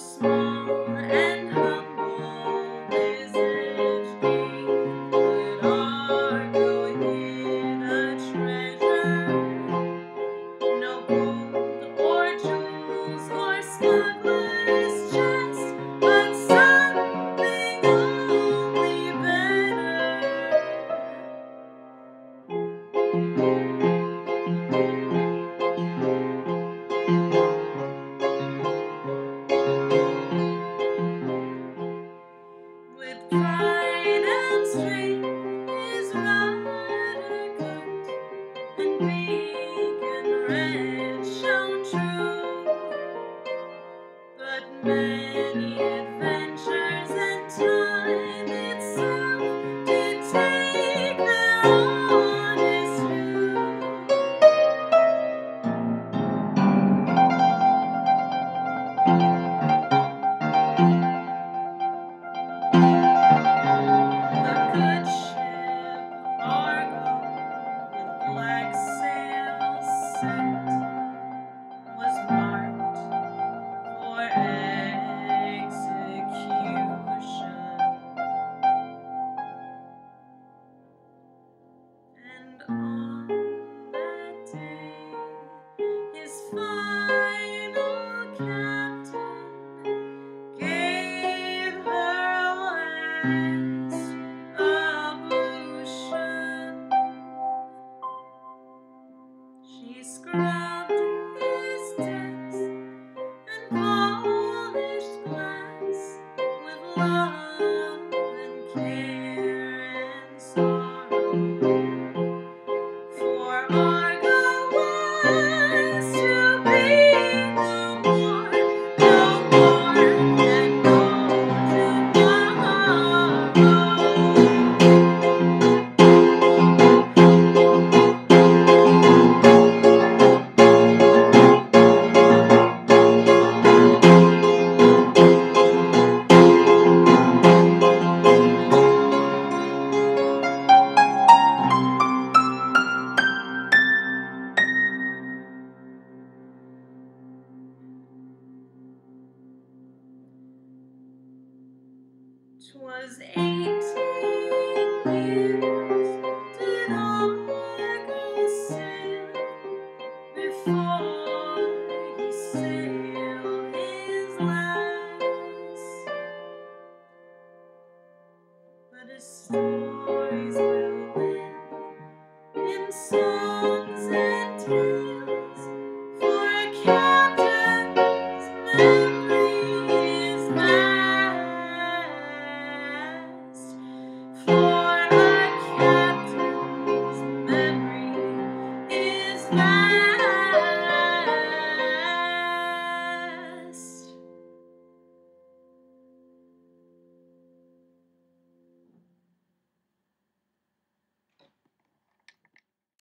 small and humble visage gave, but Argo hid a treasure. No gold or jewels or smuggler's chest, but something only better. With pride and strength his rider cut, and beak and red shone true. But many adventures and time itself did take their honest due. The good ship Argo, with black sails set, was marked for execution. And on that day, his final captain gave her last ablution. She scrubbed his decks and polished glass with love and care and sorrow. For Argo was to be no more, and no tomorrow. "'Twas 18 years did Argo sail before he sailed his last, but his